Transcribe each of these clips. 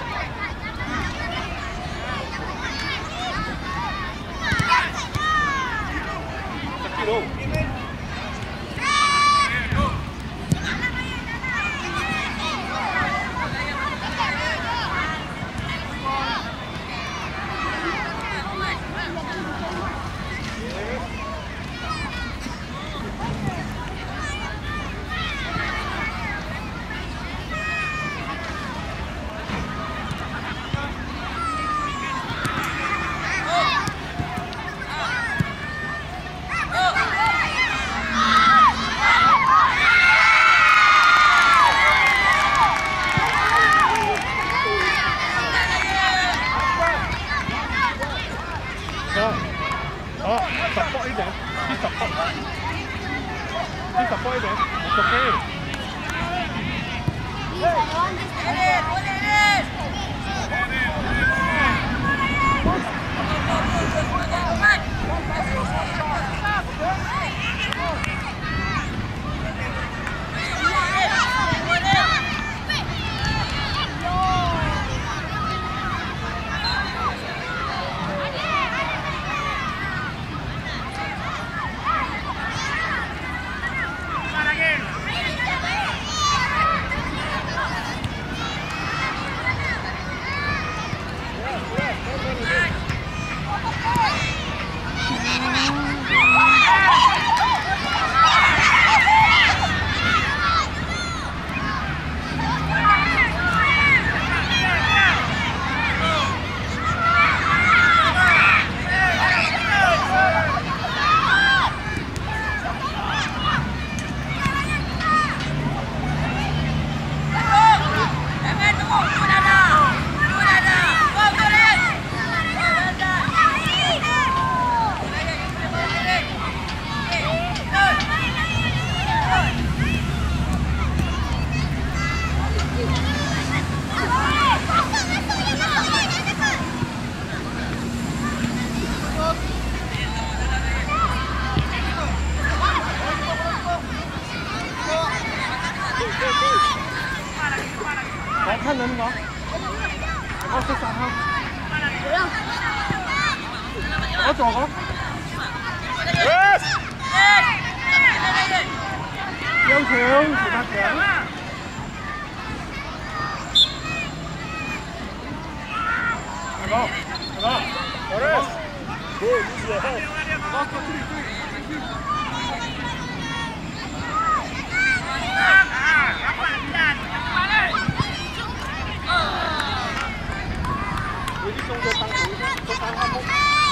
thân lên không? Có sức sẵn không? Có chuột không? Yes! Yêu chiều, chị ta kìa. Go, go, Torres. Good, use your head. Go, go, đi xuống cho tăng tuổi, số 21.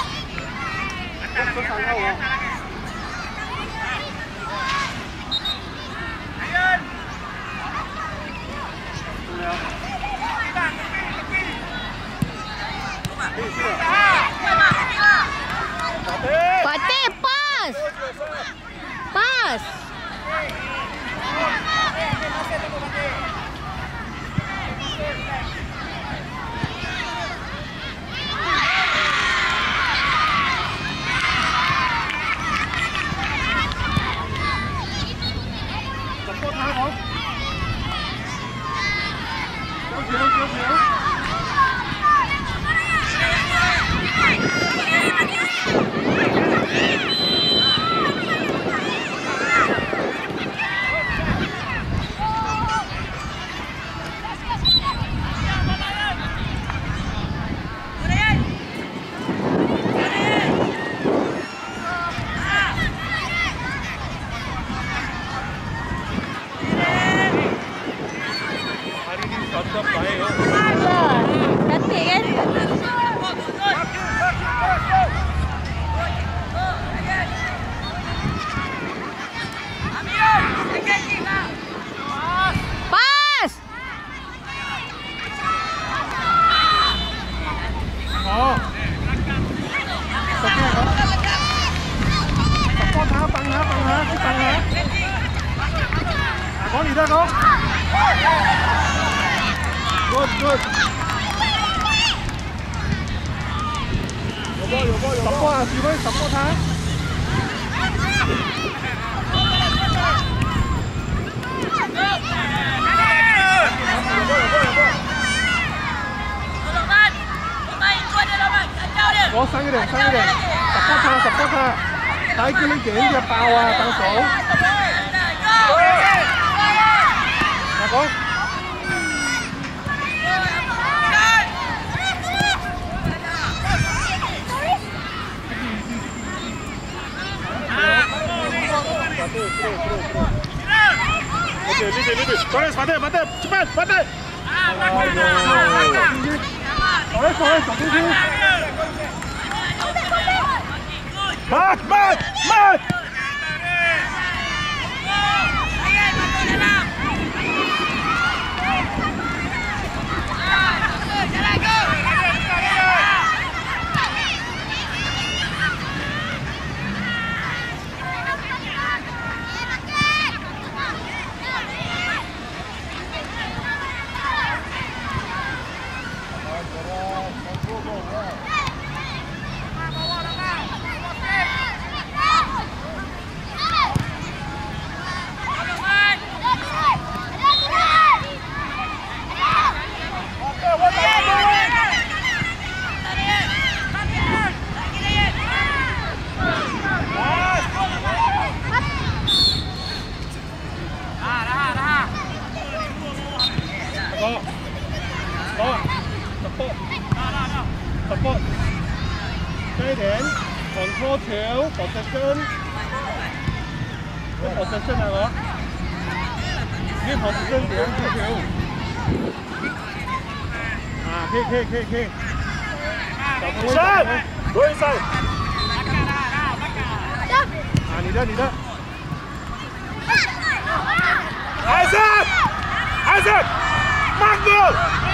Số 6 đâu không? Fatih, pas! Pas! Có gì ra không? Good, good. Support à, chị ơi, support hả? 手伸一点，support他，睇叫你點嘅爆啊，等手。阿哥。Lebih. Torres, mati. Cepat, mati. Torres,走进去。Mat. Support. 低點 ，control 球 ，possession。咩 possession 啊我？呢 possession 點球？啊，可以。上，對上。啊，你的。Isaac, Mango.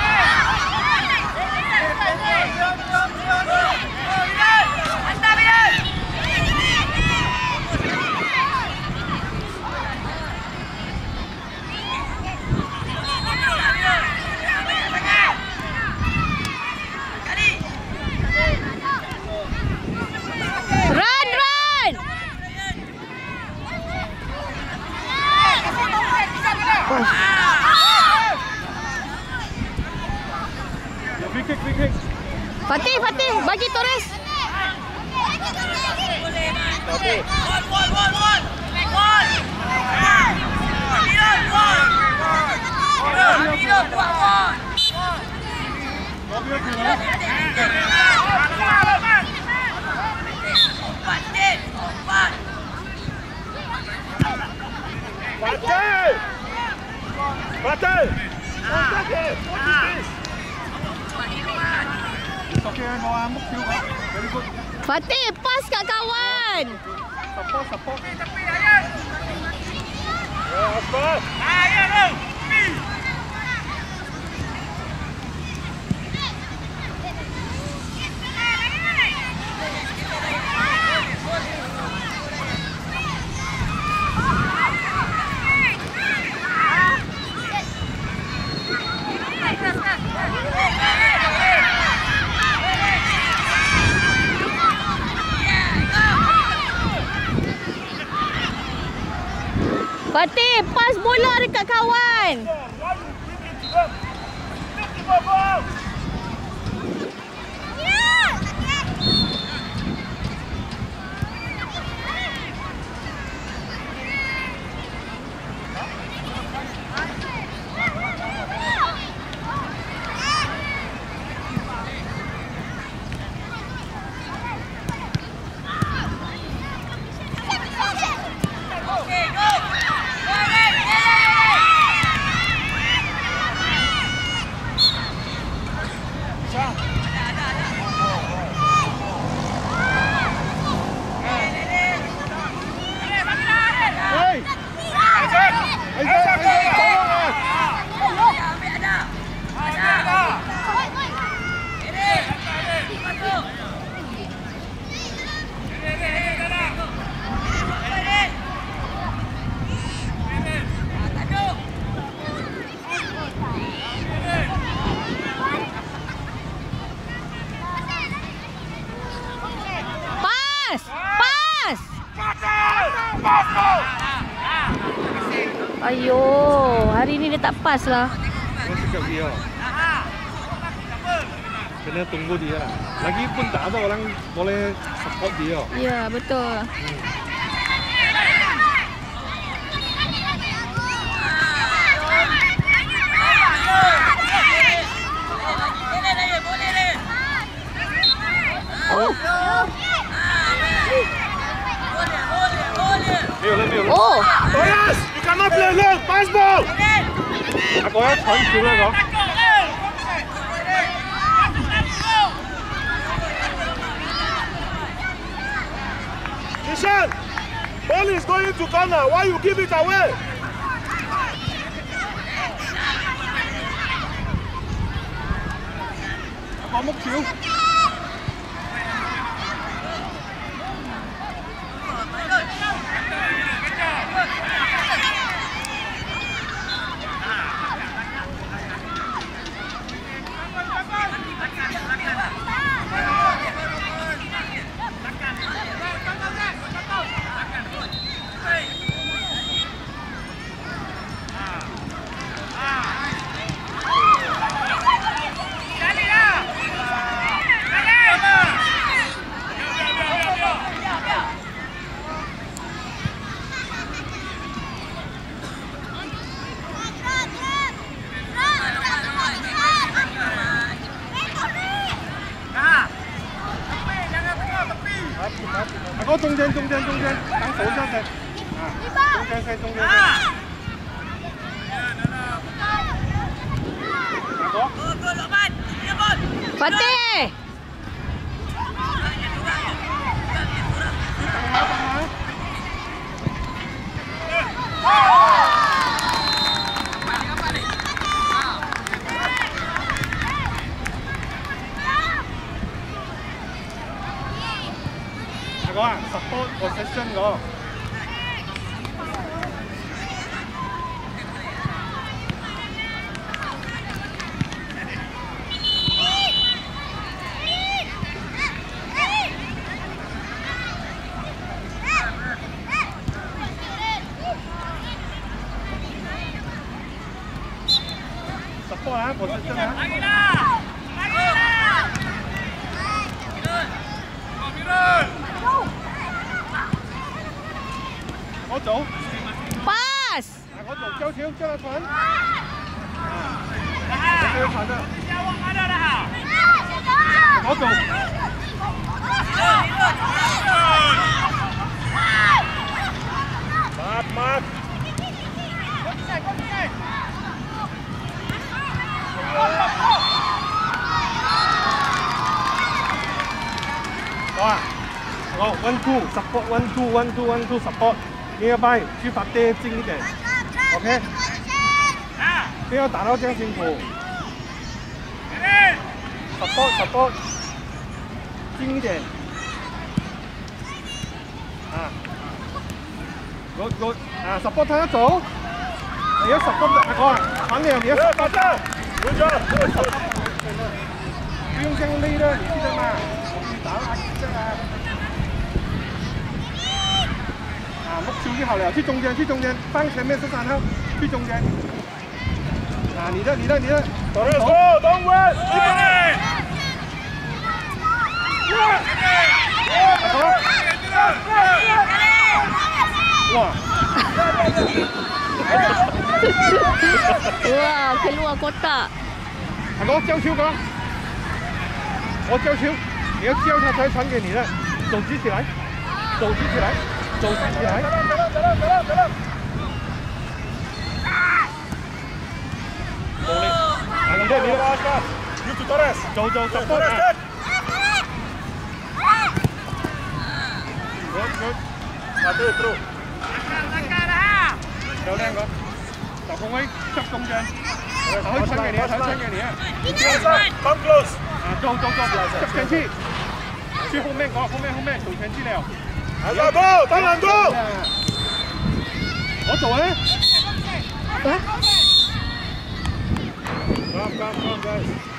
Free kick. Fatih, bagi Torres. Fatih. Fatih, pas kat kawan. Support. Fatih, pas bola dekat kawan. Ayo, hari ni dia tak pas lah. Kau cakap dia. kena tunggu dia lah. Lagi pun tak ada orang boleh support dia. Ya, betul. Oh. Oh. Yes, you cannot play alone. Pass ball. Ako ya,传球那个。Nishan, ball is going to corner. Why you give it away? Ako múc球。Ako中間，等手上先。中間。 Fatih. Ako support possession ko. Support ha, possession ha. Có chỗ. Pass. Có chỗ giao thiếu cho là Thuấn. Có chỗ. Mát. Rồi. Go, 1-2, support, 1-2, support. Nearby, 去把爹近一點 ，OK？ 不要打到這樣辛苦。support，近一點。good，啊 ，support 他走。你要 support 阿哥啊，反你要 support 他。不用這樣累的，你記得嗎？我打阿這啊。目球就好了，去中間，放前面13號，去中間。你的。Don't wait， 哇！ Wah, keluar kotak. 阿哥交球講，我交球，你要交他才傳給你的，手舉起來。走起來。走了。你的。走，support 啊。Good。Terus。漂亮個，就空位側中間，可以傳給你啊。Come close。走，側前去，去後面走前去了。下波，打難度。我做咧。Come guys。